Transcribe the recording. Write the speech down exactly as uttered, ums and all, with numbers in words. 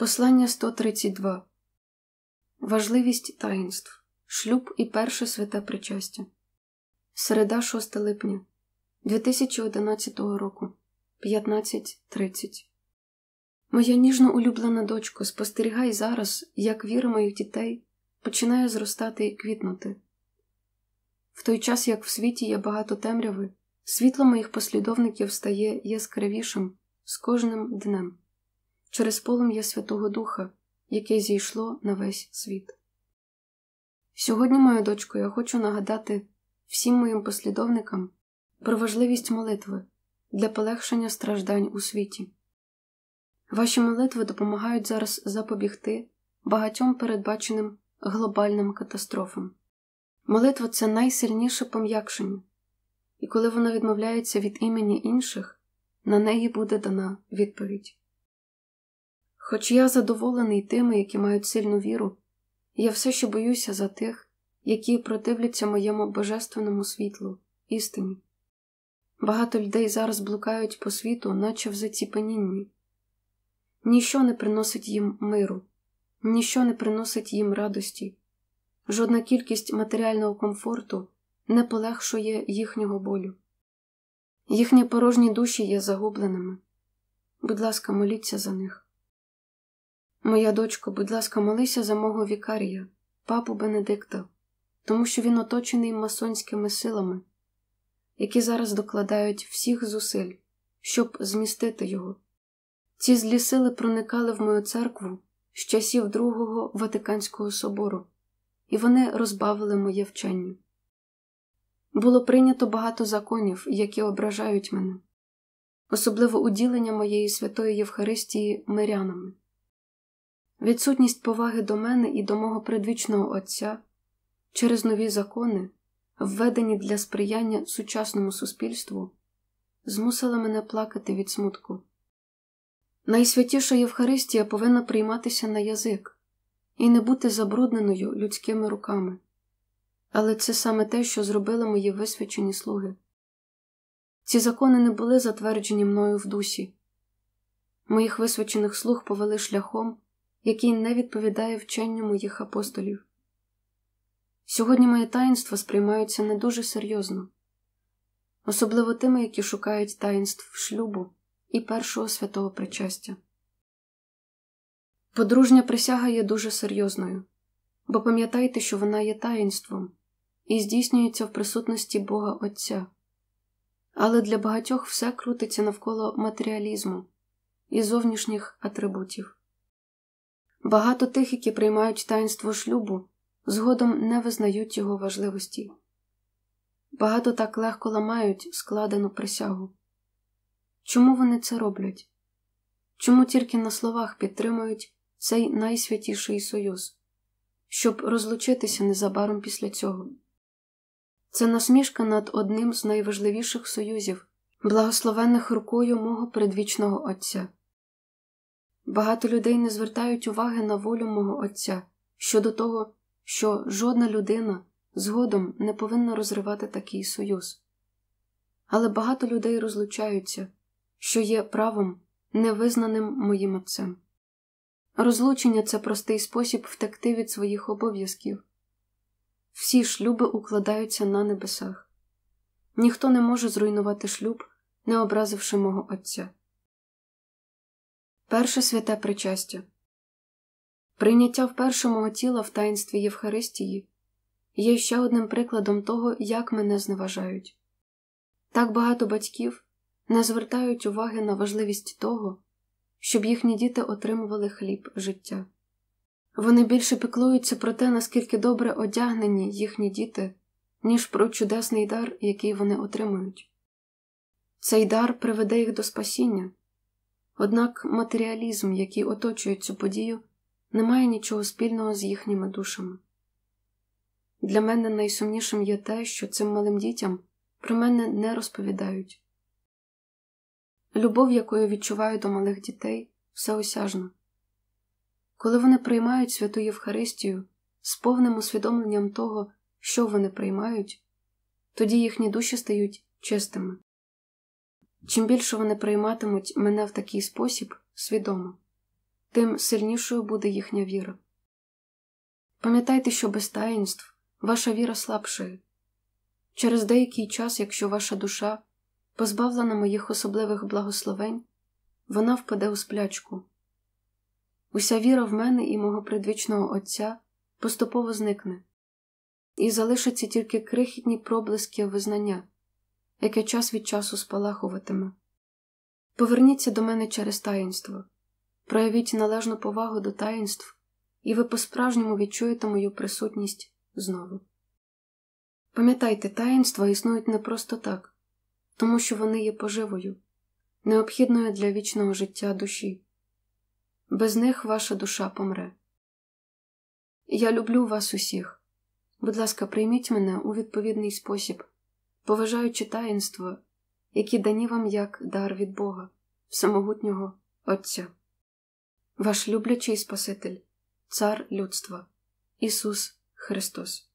Послання сто тридцять два. Важливість таїнств. Шлюб і перше святе причастя. Середа, шостого липня дві тисячі одинадцятого року, п'ятнадцять тридцять. Моя ніжно улюблена дочко, спостерігай зараз, як віра моїх дітей починає зростати і квітнути. В той час, як в світі є багато темряви, світло моїх послідовників стає яскравішим з кожним днем через полум'я Святого Духа, яке зійшло на весь світ. Сьогодні, моя дочко, я хочу нагадати всім моїм послідовникам про важливість молитви для полегшення страждань у світі. Ваші молитви допомагають зараз запобігти багатьом передбаченим глобальним катастрофам. Молитва – це найсильніше пом'якшення, і коли вона відмовляється від імені інших, на неї буде дана відповідь. Хоч я задоволений тими, які мають сильну віру, я все ще боюся за тих, які противляться моєму божественному світлу, істині. Багато людей зараз блукають по світу, наче в заціпенінні. Ніщо не приносить їм миру, ніщо не приносить їм радості. Жодна кількість матеріального комфорту не полегшує їхнього болю. Їхні порожні душі є загубленими. Будь ласка, моліться за них. Моя дочко, будь ласка, молися за мого вікарія, папу Бенедикта, тому що він оточений масонськими силами, які зараз докладають всіх зусиль, щоб змістити його. Ці злі сили проникали в мою церкву з часів Другого Ватиканського собору, і вони розбавили моє вчення. Було прийнято багато законів, які ображають мене, особливо уділення моєї святої Євхаристії мирянами. Відсутність поваги до мене і до мого предвічного Отця через нові закони, введені для сприяння сучасному суспільству, змусила мене плакати від смутку. Найсвятіша Євхаристія повинна прийматися на язик і не бути забрудненою людськими руками. Але це саме те, що зробили мої висвячені слуги. Ці закони не були затверджені мною в дусі. Моїх висвячених слуг повели шляхом, який не відповідає вченню моїх апостолів. Сьогодні мої таїнства сприймаються не дуже серйозно, особливо тими, які шукають таїнств шлюбу і першого святого причастя. Подружня присяга є дуже серйозною, бо пам'ятайте, що вона є таїнством і здійснюється в присутності Бога Отця. Але для багатьох все крутиться навколо матеріалізму і зовнішніх атрибутів. Багато тих, які приймають таїнство шлюбу, згодом не визнають його важливості. Багато так легко ламають складену присягу. Чому вони це роблять? Чому тільки на словах підтримують цей найсвятіший союз, щоб розлучитися незабаром після цього? Це насмішка над одним з найважливіших союзів, благословенних рукою мого предвічного Отця. Багато людей не звертають уваги на волю мого Отця щодо того, що жодна людина згодом не повинна розривати такий союз. Але багато людей розлучаються, що є правом, невизнаним моїм Отцем. Розлучення – це простий спосіб втекти від своїх обов'язків. Всі шлюби укладаються на небесах. Ніхто не може зруйнувати шлюб, не образивши мого Отця. Перше святе причастя. Прийняття вперше мого тіла в таїнстві Євхаристії є ще одним прикладом того, як мене зневажають. Так багато батьків не звертають уваги на важливість того, щоб їхні діти отримували хліб життя. Вони більше піклуються про те, наскільки добре одягнені їхні діти, ніж про чудесний дар, який вони отримують. Цей дар приведе їх до спасіння. Однак матеріалізм, який оточує цю подію, не має нічого спільного з їхніми душами. Для мене найсумнішим є те, що цим малим дітям про мене не розповідають. Любов, яку я відчуваю до малих дітей, всеосяжна. Коли вони приймають святу Євхаристію з повним усвідомленням того, що вони приймають, тоді їхні душі стають чистими. Чим більше вони прийматимуть мене в такий спосіб, свідомо, тим сильнішою буде їхня віра. Пам'ятайте, що без таїнств ваша віра слабшає. Через деякий час, якщо ваша душа позбавлена моїх особливих благословень, вона впаде у сплячку. Уся віра в мене і мого предвічного Отця поступово зникне, і залишаться тільки крихітні проблиски визнання, яке час від часу спалахуватиме. Поверніться до мене через таїнство, проявіть належну повагу до таїнств, і ви по-справжньому відчуєте мою присутність знову. Пам'ятайте, таїнства існують не просто так, тому що вони є поживою, необхідною для вічного життя душі. Без них ваша душа помре. Я люблю вас усіх. Будь ласка, прийміть мене у відповідний спосіб, поважаючи таїнства, які дані вам як дар від Бога, всемогутнього Отця. Ваш люблячий Спаситель, Цар людства, Ісус Христос.